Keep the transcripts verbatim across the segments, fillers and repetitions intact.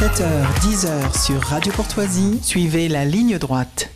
sept heures dix sur Radio Courtoisie, suivez la ligne droite.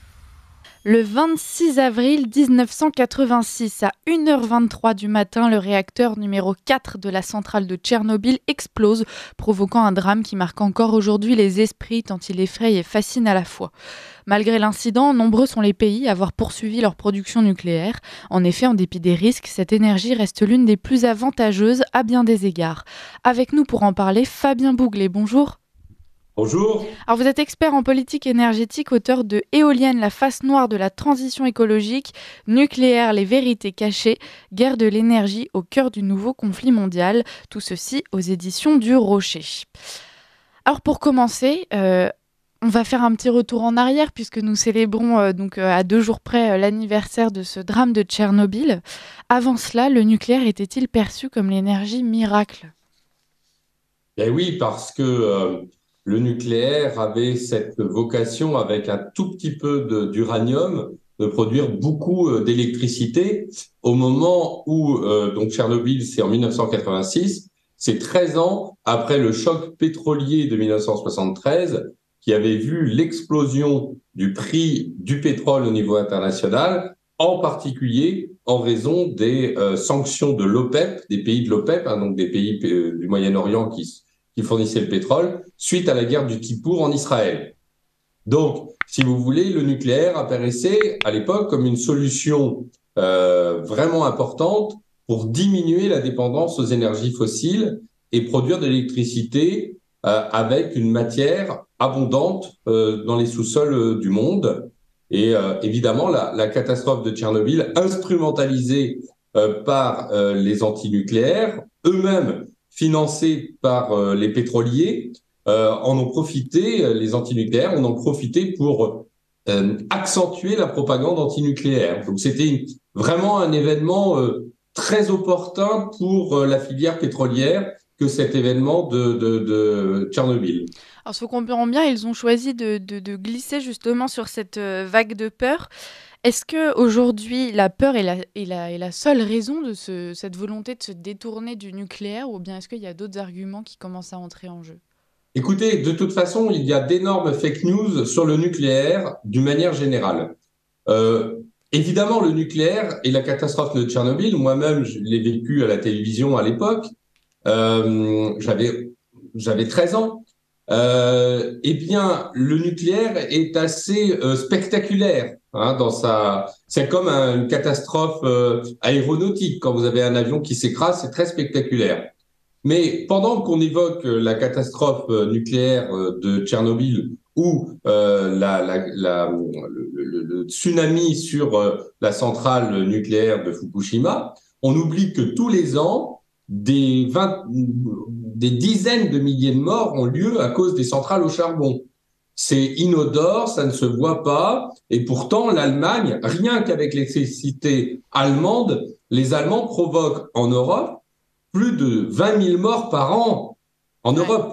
Le vingt-six avril dix-neuf cent quatre-vingt-six, à une heure vingt-trois du matin, le réacteur numéro quatre de la centrale de Tchernobyl explose, provoquant un drame qui marque encore aujourd'hui les esprits tant il effraie et fascine à la fois. Malgré l'incident, nombreux sont les pays à avoir poursuivi leur production nucléaire. En effet, en dépit des risques, cette énergie reste l'une des plus avantageuses à bien des égards. Avec nous pour en parler, Fabien Bouglet, bonjour. Bonjour. Alors vous êtes expert en politique énergétique, auteur de Éolienne, la face noire de la transition écologique, Nucléaire, les vérités cachées, guerre de l'énergie au cœur du nouveau conflit mondial. Tout ceci aux éditions du Rocher. Alors pour commencer, euh, on va faire un petit retour en arrière puisque nous célébrons euh, donc euh, à deux jours près euh, l'anniversaire de ce drame de Tchernobyl. Avant cela, le nucléaire était-il perçu comme l'énergie miracle ? Ben oui, parce que euh... le nucléaire avait cette vocation, avec un tout petit peu de, d'uranium, de produire beaucoup euh, d'électricité. Au moment où, euh, donc Tchernobyl, c'est en dix-neuf cent quatre-vingt-six, c'est treize ans après le choc pétrolier de dix-neuf cent soixante-treize, qui avait vu l'explosion du prix du pétrole au niveau international, en particulier en raison des euh, sanctions de l'OPEP, des pays de l'OPEP, hein, donc des pays euh, du Moyen-Orient qui qui fournissait le pétrole, suite à la guerre du Kippour en Israël. Donc, si vous voulez, le nucléaire apparaissait à l'époque comme une solution euh, vraiment importante pour diminuer la dépendance aux énergies fossiles et produire de l'électricité euh, avec une matière abondante euh, dans les sous-sols euh, du monde. Et euh, évidemment, la, la catastrophe de Tchernobyl, instrumentalisée euh, par euh, les antinucléaires, eux-mêmes financés par euh, les pétroliers, euh, en ont profité, euh, les antinucléaires en ont profité pour euh, accentuer la propagande antinucléaire. Donc c'était une, vraiment un événement euh, très opportun pour euh, la filière pétrolière que cet événement de, de, de Tchernobyl. Alors, ce qu'on comprend bien, ils ont choisi de, de, de glisser justement sur cette euh, vague de peur. Est-ce qu'aujourd'hui, la peur est la, est, la, est la seule raison de ce, cette volonté de se détourner du nucléaire, ou bien est-ce qu'il y a d'autres arguments qui commencent à entrer en jeu ? Écoutez, de toute façon, il y a d'énormes fake news sur le nucléaire d'une manière générale. Euh, évidemment, le nucléaire et la catastrophe de Tchernobyl, moi-même, je l'ai vécu à la télévision à l'époque, euh, j'avais, j'avais treize ans. Euh, eh bien, le nucléaire est assez euh, spectaculaire. Hein, dans sa, c'est comme un, une catastrophe euh, aéronautique. Quand vous avez un avion qui s'écrase, c'est très spectaculaire. Mais pendant qu'on évoque la catastrophe euh, nucléaire euh, de Tchernobyl ou euh, la, la, la, le, le, le tsunami sur euh, la centrale nucléaire de Fukushima, on oublie que tous les ans, des, vingt, des dizaines de milliers de morts ont lieu à cause des centrales au charbon. C'est inodore, ça ne se voit pas, et pourtant l'Allemagne, rien qu'avec l'électricité allemande, les Allemands provoquent en Europe plus de vingt mille morts par an en ouais. Europe.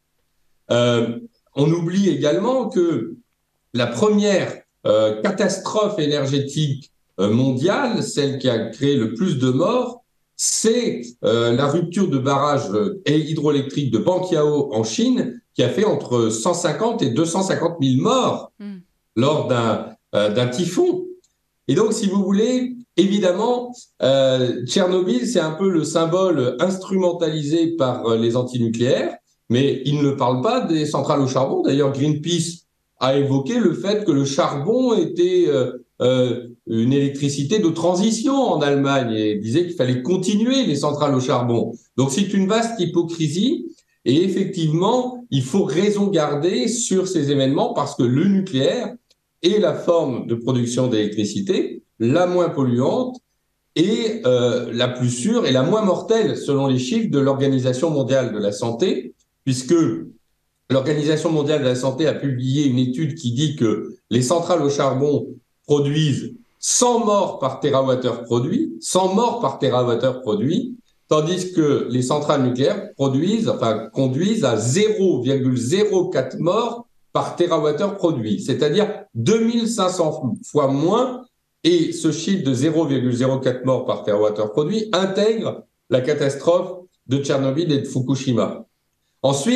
Euh, on oublie également que la première euh, catastrophe énergétique euh, mondiale, celle qui a créé le plus de morts, c'est euh, la rupture de barrage euh, hydroélectrique de Banqiao en Chine, qui a fait entre cent cinquante et deux cent cinquante mille morts mm. lors d'un, euh, d'un typhon. Et donc, si vous voulez, évidemment, euh, Tchernobyl, c'est un peu le symbole instrumentalisé par euh, les antinucléaires, mais ils ne parlent pas des centrales au charbon. D'ailleurs, Greenpeace a évoqué le fait que le charbon était euh, euh, une électricité de transition en Allemagne et disait qu'il fallait continuer les centrales au charbon. Donc, c'est une vaste hypocrisie. Et effectivement, il faut raison garder sur ces événements parce que le nucléaire est la forme de production d'électricité la moins polluante et euh, la plus sûre et la moins mortelle selon les chiffres de l'Organisation mondiale de la santé, puisque l'Organisation mondiale de la santé a publié une étude qui dit que les centrales au charbon produisent cent morts par térawattheure produit, cent morts par térawattheure produit, tandis que les centrales nucléaires produisent, enfin, conduisent à zéro virgule zéro quatre morts par térawattheure produit, c'est-à-dire deux mille cinq cents fois moins, et ce chiffre de zéro virgule zéro quatre morts par térawattheure produit intègre la catastrophe de Tchernobyl et de Fukushima. Ensuite,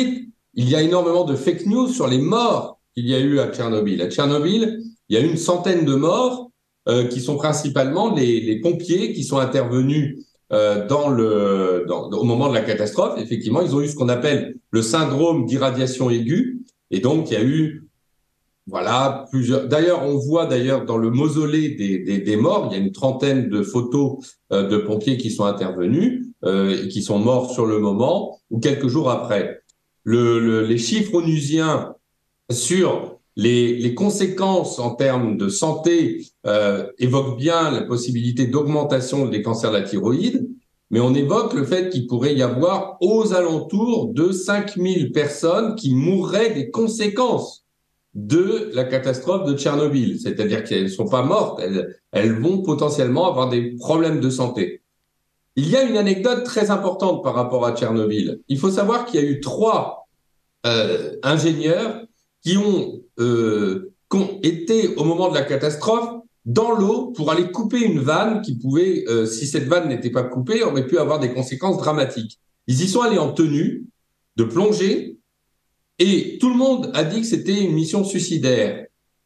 il y a énormément de fake news sur les morts qu'il y a eu à Tchernobyl. À Tchernobyl, il y a eu une centaine de morts euh, qui sont principalement les, les pompiers qui sont intervenus euh, dans le, dans, au moment de la catastrophe. Effectivement, ils ont eu ce qu'on appelle le syndrome d'irradiation aiguë. Et donc, il y a eu Voilà, plusieurs. D'ailleurs, on voit d'ailleurs dans le mausolée des, des, des morts, il y a une trentaine de photos euh, de pompiers qui sont intervenus euh, et qui sont morts sur le moment ou quelques jours après. Le, le, les chiffres onusiens sur les, les conséquences en termes de santé euh, évoquent bien la possibilité d'augmentation des cancers de la thyroïde, mais on évoque le fait qu'il pourrait y avoir aux alentours de cinq mille personnes qui mourraient des conséquences de la catastrophe de Tchernobyl. C'est-à-dire qu'elles ne sont pas mortes, elles, elles vont potentiellement avoir des problèmes de santé. Il y a une anecdote très importante par rapport à Tchernobyl. Il faut savoir qu'il y a eu trois euh, ingénieurs qui ont, euh, qui ont été, au moment de la catastrophe, dans l'eau pour aller couper une vanne qui pouvait, euh, si cette vanne n'était pas coupée, aurait pu avoir des conséquences dramatiques. Ils y sont allés en tenue de plongée, et tout le monde a dit que c'était une mission suicidaire.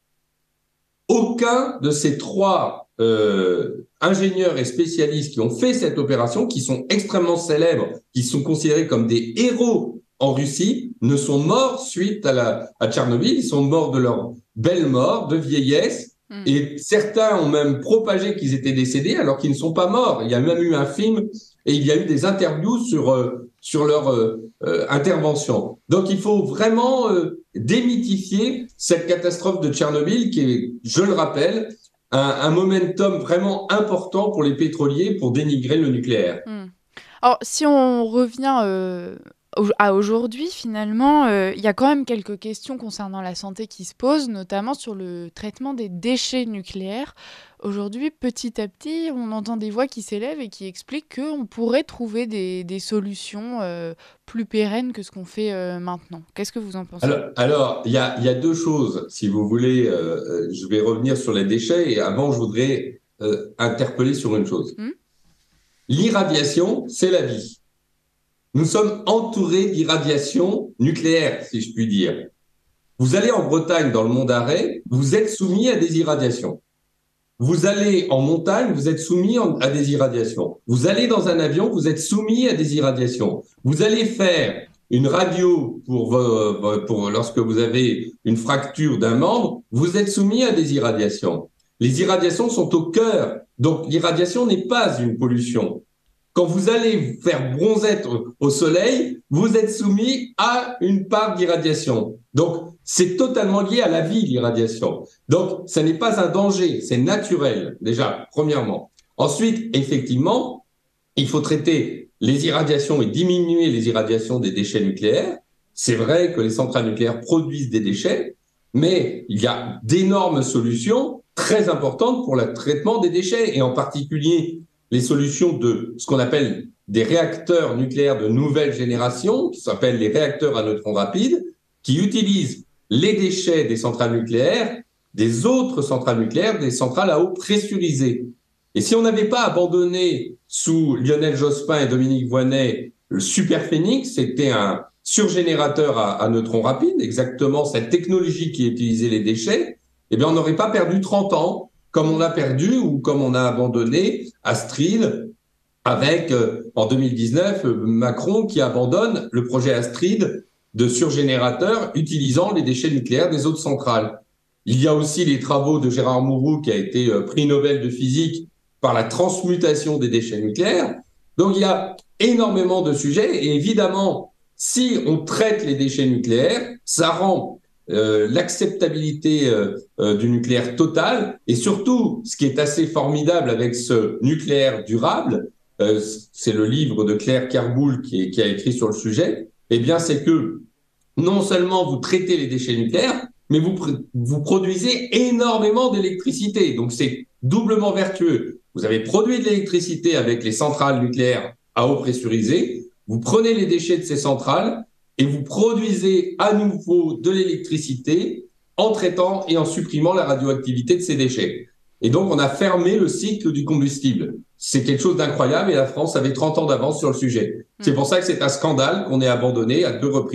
Aucun de ces trois euh, ingénieurs et spécialistes qui ont fait cette opération, qui sont extrêmement célèbres, qui sont considérés comme des héros en Russie, ne sont morts suite à, la, à Tchernobyl. Ils sont morts de leur belle mort, de vieillesse. Mmh. Et certains ont même propagé qu'ils étaient décédés alors qu'ils ne sont pas morts. Il y a même eu un film et il y a eu des interviews sur... Euh, sur leur euh, euh, intervention. Donc, il faut vraiment euh, démythifier cette catastrophe de Tchernobyl qui est, je le rappelle, un, un momentum vraiment important pour les pétroliers pour dénigrer le nucléaire. Mmh. Alors, si on revient euh, à aujourd'hui, finalement, euh, il y a quand même quelques questions concernant la santé qui se posent, notamment sur le traitement des déchets nucléaires. Aujourd'hui, petit à petit, on entend des voix qui s'élèvent et qui expliquent qu'on pourrait trouver des, des solutions euh, plus pérennes que ce qu'on fait euh, maintenant. Qu'est-ce que vous en pensez ? Alors, alors, il y a, il y a deux choses, si vous voulez. Euh, je vais revenir sur les déchets et avant, je voudrais euh, interpeller sur une chose. Mmh. L'irradiation, c'est la vie. Nous sommes entourés d'irradiation nucléaire, si je puis dire. Vous allez en Bretagne, dans le Mont d'Arrée, vous êtes soumis à des irradiations. Vous allez en montagne, vous êtes soumis à des irradiations. Vous allez dans un avion, vous êtes soumis à des irradiations. Vous allez faire une radio pour, vos, pour lorsque vous avez une fracture d'un membre, vous êtes soumis à des irradiations. Les irradiations sont au cœur. Donc, l'irradiation n'est pas une pollution. Quand vous allez faire bronzette au soleil, vous êtes soumis à une part d'irradiation. Donc, c'est totalement lié à la vie, l'irradiation. Donc, ce n'est pas un danger, c'est naturel, déjà, premièrement. Ensuite, effectivement, il faut traiter les irradiations et diminuer les irradiations des déchets nucléaires. C'est vrai que les centrales nucléaires produisent des déchets, mais il y a d'énormes solutions très importantes pour le traitement des déchets, et en particulier les solutions de ce qu'on appelle des réacteurs nucléaires de nouvelle génération, qui s'appellent les réacteurs à neutrons rapides, qui utilisent les déchets des centrales nucléaires, des autres centrales nucléaires, des centrales à eau pressurisée. Et si on n'avait pas abandonné sous Lionel Jospin et Dominique Voynet le Superphénix, c'était un surgénérateur à, à neutrons rapides, exactement cette technologie qui utilisait les déchets, eh bien on n'aurait pas perdu trente ans, comme on a perdu ou comme on a abandonné Astrid avec, euh, en deux mille dix-neuf, euh, Macron qui abandonne le projet Astrid de surgénérateur utilisant les déchets nucléaires des autres centrales. Il y a aussi les travaux de Gérard Mourou qui a été euh, prix Nobel de physique par la transmutation des déchets nucléaires. Donc il y a énormément de sujets et évidemment, si on traite les déchets nucléaires, ça rend Euh, l'acceptabilité euh, euh, du nucléaire total, et surtout, ce qui est assez formidable avec ce nucléaire durable, euh, c'est le livre de Claire Kerboul qui, est, qui a écrit sur le sujet, eh bien, c'est que non seulement vous traitez les déchets nucléaires, mais vous, vous produisez énormément d'électricité. Donc, c'est doublement vertueux. Vous avez produit de l'électricité avec les centrales nucléaires à eau pressurisée, vous prenez les déchets de ces centrales, et vous produisez à nouveau de l'électricité en traitant et en supprimant la radioactivité de ces déchets. Et donc, on a fermé le cycle du combustible. C'est quelque chose d'incroyable et la France avait trente ans d'avance sur le sujet. Mmh. C'est pour ça que c'est un scandale qu'on ait abandonné à deux reprises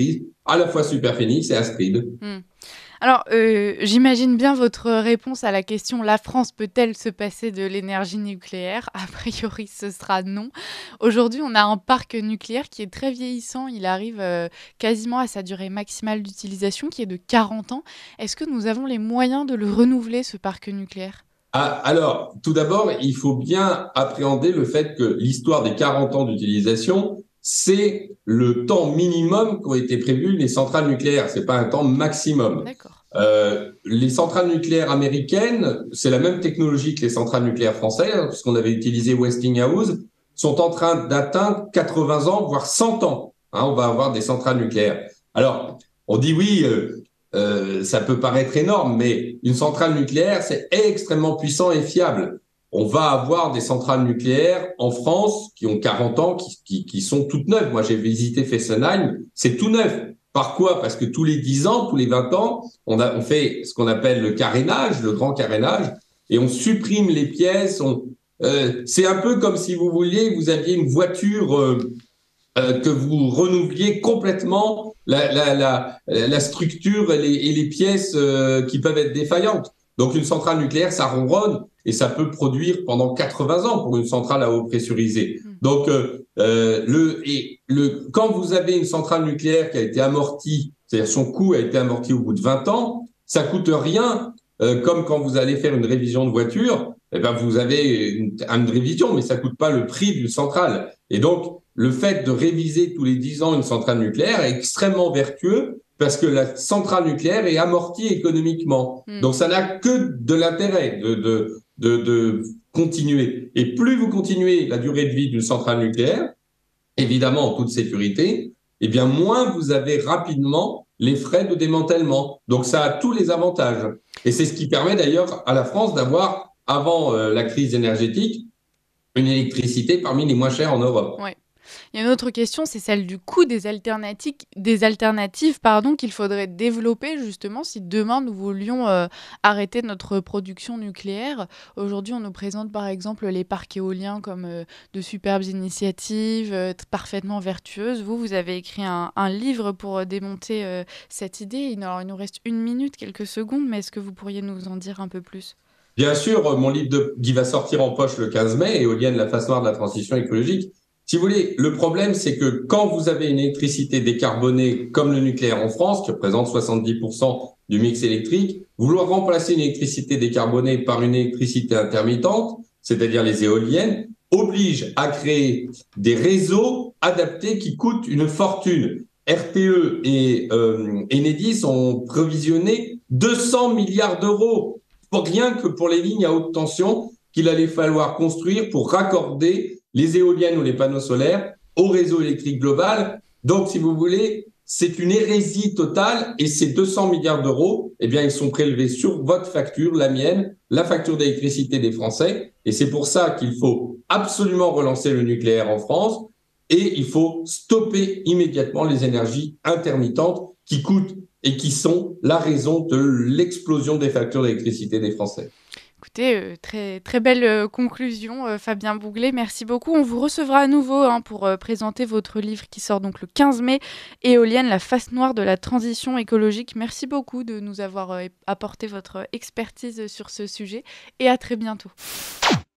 à la fois Superphénix et Astrid. Mmh. Alors, euh, j'imagine bien votre réponse à la question « La France peut-elle se passer de l'énergie nucléaire ?» A priori, ce sera non. Aujourd'hui, on a un parc nucléaire qui est très vieillissant. Il arrive euh, quasiment à sa durée maximale d'utilisation, qui est de quarante ans. Est-ce que nous avons les moyens de le renouveler, ce parc nucléaire ? Ah, alors, tout d'abord, il faut bien appréhender le fait que l'histoire des quarante ans d'utilisation, c'est le temps minimum qu'ont été prévus les centrales nucléaires. C'est pas un temps maximum. D'accord. Euh, les centrales nucléaires américaines, c'est la même technologie que les centrales nucléaires françaises, hein, puisqu'on avait utilisé Westinghouse, sont en train d'atteindre quatre-vingts ans, voire cent ans. Hein, on va avoir des centrales nucléaires. Alors, on dit oui, euh, euh, ça peut paraître énorme, mais une centrale nucléaire, c'est extrêmement puissant et fiable. On va avoir des centrales nucléaires en France qui ont quarante ans, qui, qui, qui sont toutes neuves. Moi, j'ai visité Fessenheim, c'est tout neuf. Par quoi? Parce que tous les dix ans, tous les vingt ans, on, a, on fait ce qu'on appelle le carénage, le grand carénage, et on supprime les pièces. On, euh, c'est un peu comme si vous vouliez, vous aviez une voiture euh, euh, que vous renouvelliez complètement la, la, la, la structure et les, et les pièces euh, qui peuvent être défaillantes. Donc une centrale nucléaire, ça ronronne et ça peut produire pendant quatre-vingts ans pour une centrale à eau pressurisée. Donc euh, euh, le et le quand vous avez une centrale nucléaire qui a été amortie, c'est-à-dire son coût a été amorti au bout de vingt ans, ça coûte rien. Euh, comme quand vous allez faire une révision de voiture, eh ben vous avez une, une révision, mais ça coûte pas le prix d'une centrale. Et donc le fait de réviser tous les dix ans une centrale nucléaire est extrêmement vertueux parce que la centrale nucléaire est amortie économiquement. Mmh. Donc ça n'a que de l'intérêt de, de, de, de continuer. Et plus vous continuez la durée de vie d'une centrale nucléaire, évidemment en toute sécurité, eh bien moins vous avez rapidement les frais de démantèlement. Donc ça a tous les avantages. Et c'est ce qui permet d'ailleurs à la France d'avoir, avant euh, la crise énergétique, une électricité parmi les moins chères en Europe. Ouais. Il y a une autre question, c'est celle du coût des alternatives, des alternatives pardon, qu'il faudrait développer justement si demain nous voulions euh, arrêter notre production nucléaire. Aujourd'hui, on nous présente par exemple les parcs éoliens comme euh, de superbes initiatives euh, parfaitement vertueuses. Vous, vous avez écrit un, un livre pour euh, démonter euh, cette idée. Alors, il nous reste une minute, quelques secondes, mais est-ce que vous pourriez nous en dire un peu plus ? Bien sûr, mon livre de, qui va sortir en poche le quinze mai, Éolienne, la face noire de la transition écologique. Si vous voulez, le problème, c'est que quand vous avez une électricité décarbonée comme le nucléaire en France, qui représente soixante-dix pour cent du mix électrique, vouloir remplacer une électricité décarbonée par une électricité intermittente, c'est-à-dire les éoliennes, oblige à créer des réseaux adaptés qui coûtent une fortune. R T E et euh, Enedis ont provisionné deux cents milliards d'euros, pour rien que pour les lignes à haute tension qu'il allait falloir construire pour raccorder les éoliennes ou les panneaux solaires au réseau électrique global. Donc, si vous voulez, c'est une hérésie totale et ces deux cents milliards d'euros, eh bien, ils sont prélevés sur votre facture, la mienne, la facture d'électricité des Français. Et c'est pour ça qu'il faut absolument relancer le nucléaire en France et il faut stopper immédiatement les énergies intermittentes qui coûtent et qui sont la raison de l'explosion des factures d'électricité des Français. Écoutez, euh, très, très belle euh, conclusion, euh, Fabien Bouglet. Merci beaucoup. On vous recevra à nouveau hein, pour euh, présenter votre livre qui sort donc le quinze mai, Éolienne, la face noire de la transition écologique. Merci beaucoup de nous avoir euh, apporté votre expertise sur ce sujet et à très bientôt.